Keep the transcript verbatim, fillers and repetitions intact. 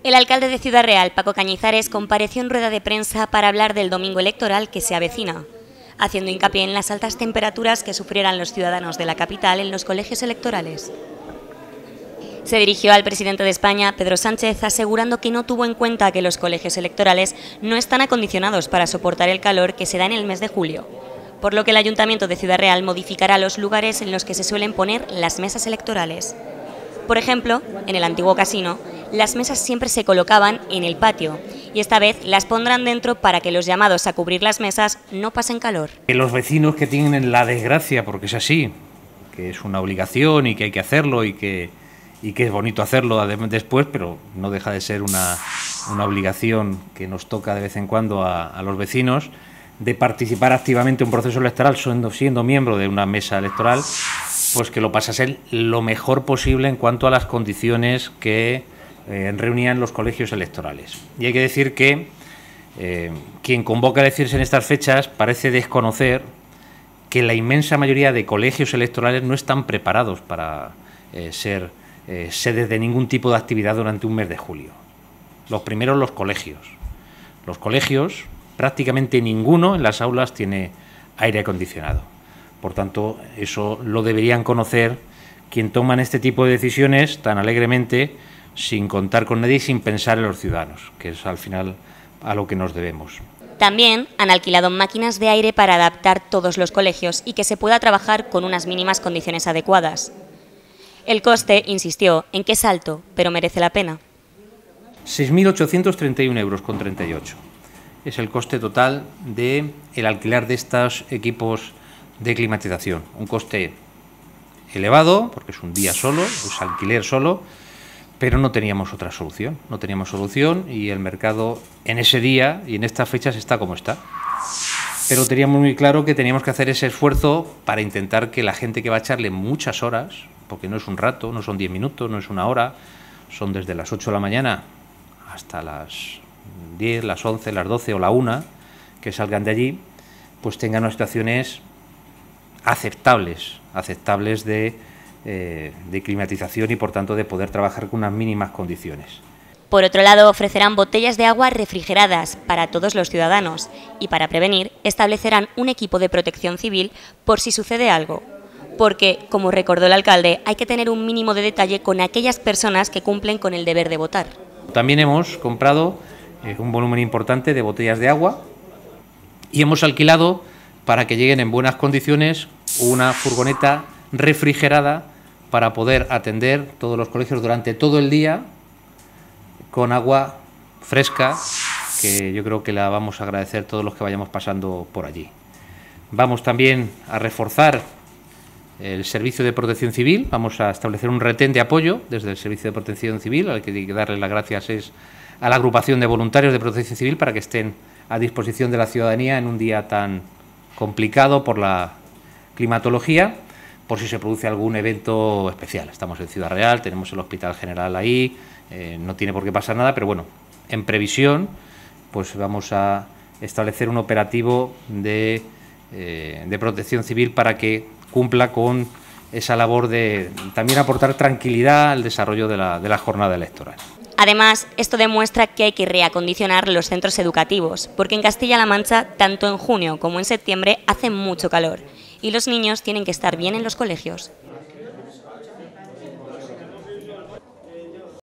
El alcalde de Ciudad Real, Paco Cañizares, compareció en rueda de prensa para hablar del domingo electoral que se avecina, haciendo hincapié en las altas temperaturas que sufrirán los ciudadanos de la capital en los colegios electorales. Se dirigió al presidente de España, Pedro Sánchez, asegurando que no tuvo en cuenta que los colegios electorales no están acondicionados para soportar el calor que se da en el mes de julio, por lo que el Ayuntamiento de Ciudad Real modificará los lugares en los que se suelen poner las mesas electorales. Por ejemplo, en el antiguo casino, las mesas siempre se colocaban en el patio y esta vez las pondrán dentro para que los llamados a cubrir las mesas no pasen calor. Los vecinos que tienen la desgracia, porque es así, que es una obligación y que hay que hacerlo y que, y que es bonito hacerlo después, pero no deja de ser una, una obligación que nos toca de vez en cuando a, a los vecinos, de participar activamente en un proceso electoral siendo, siendo miembro de una mesa electoral, pues que lo pasasen lo mejor posible en cuanto a las condiciones que eh, reunían los colegios electorales. Y hay que decir que eh, quien convoca a elegirse en estas fechas parece desconocer que la inmensa mayoría de colegios electorales no están preparados para eh, ser eh, sedes de ningún tipo de actividad durante un mes de julio. Los primeros, los colegios. Los colegios, prácticamente ninguno en las aulas tiene aire acondicionado. Por tanto, eso lo deberían conocer quien toman este tipo de decisiones tan alegremente, sin contar con nadie y sin pensar en los ciudadanos, que es al final a lo que nos debemos. También han alquilado máquinas de aire para adaptar todos los colegios y que se pueda trabajar con unas mínimas condiciones adecuadas. El coste, insistió, en que es alto, pero merece la pena. seis mil ochocientos treinta y un euros con treinta y ocho. Es el coste total del alquiler de estos equipos de climatización. Un coste elevado, porque es un día solo, es alquiler solo, pero no teníamos otra solución. No teníamos solución y el mercado en ese día y en estas fechas está como está. Pero teníamos muy claro que teníamos que hacer ese esfuerzo para intentar que la gente que va a echarle muchas horas, porque no es un rato, no son diez minutos, no es una hora, son desde las ocho de la mañana hasta las diez, las once, las doce o la una, que salgan de allí, pues tengan unas situaciones aceptables, aceptables de, eh, de climatización y por tanto de poder trabajar con unas mínimas condiciones. Por otro lado, ofrecerán botellas de agua refrigeradas para todos los ciudadanos y para prevenir establecerán un equipo de protección civil por si sucede algo. Porque, como recordó el alcalde, hay que tener un mínimo de detalle con aquellas personas que cumplen con el deber de votar. También hemos comprado eh, un volumen importante de botellas de agua y hemos alquilado, para que lleguen en buenas condiciones, una furgoneta refrigerada para poder atender todos los colegios durante todo el día con agua fresca, que yo creo que la vamos a agradecer todos los que vayamos pasando por allí. Vamos también a reforzar el Servicio de Protección Civil, vamos a establecer un retén de apoyo desde el Servicio de Protección Civil, al que hay que darle las gracias es a la agrupación de voluntarios de Protección Civil para que estén a disposición de la ciudadanía en un día tan complicado por la climatología, por si se produce algún evento especial. Estamos en Ciudad Real, tenemos el Hospital General ahí, eh, no tiene por qué pasar nada, pero bueno, en previsión, pues vamos a establecer un operativo de, eh, de protección civil para que cumpla con esa labor de también aportar tranquilidad al desarrollo de la, de la jornada electoral. Además, esto demuestra que hay que reacondicionar los centros educativos, porque en Castilla-La Mancha, tanto en junio como en septiembre, hace mucho calor y los niños tienen que estar bien en los colegios.